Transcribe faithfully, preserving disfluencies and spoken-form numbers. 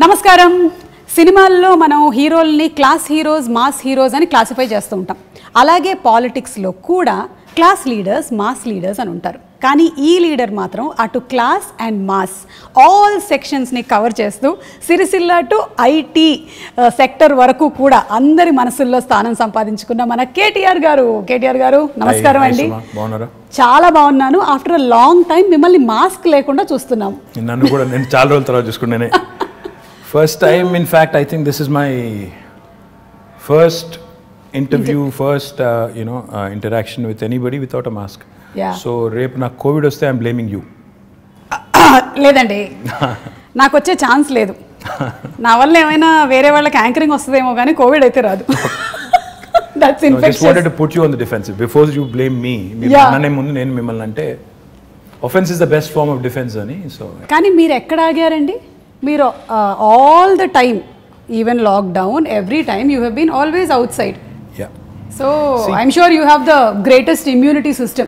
నమస్కారం. సినిమాల్లో మనం హీరోల్ని క్లాస్ హీరోస్, మాస్ హీరోస్ అని క్లాసిఫై చేస్తూ ఉంటాం. అలాగే పాలిటిక్స్లో కూడా క్లాస్ లీడర్స్, మాస్ లీడర్స్ అని ఉంటారు. కానీ ఈ లీడర్ మాత్రం అటు క్లాస్ అండ్ మాస్ ఆల్ సెక్షన్స్ని కవర్ చేస్తూ సిరిసిల్ల టు ఐటీ సెక్టర్ వరకు కూడా అందరి మనసుల్లో స్థానం సంపాదించుకున్న మన కేటీఆర్ గారు. కేటీఆర్ గారు నమస్కారం అండి. చాలా బాగున్నాను. ఆఫ్టర్ అ లాంగ్ టైం మిమ్మల్ని మాస్క్ లేకుండా చూస్తున్నాం. నన్ను కూడా నేను చాలా రోజుల తర్వాత చూసుకున్నానే. First time, in fact, I think this is my first interview, first uh, you know uh, interaction with anybody without a mask. Yeah. So, రేపు నాకు కోవిడ్ వస్తే I'm blaming you. లేదండి, నాకు వచ్చే ఛాన్స్ లేదు. నా వల్ల ఏమైనా వేరే వాళ్ళకి యాంకరింగ్ వస్తుందేమో కానీ కోవిడ్ అయితే రాదు. That's infectious. I just wanted to put you on the defensive before you blame me. మీరు అన్ననే ముందు నేను మిమ్మల్ని అంటే offense is the best form of defense అని. సో కానీ మీరు ఎక్కడ ఆగారండి? మీరు all the time, even lockdown, every time you have been always outside. Yeah. So I'm sure you have the greatest immunity system.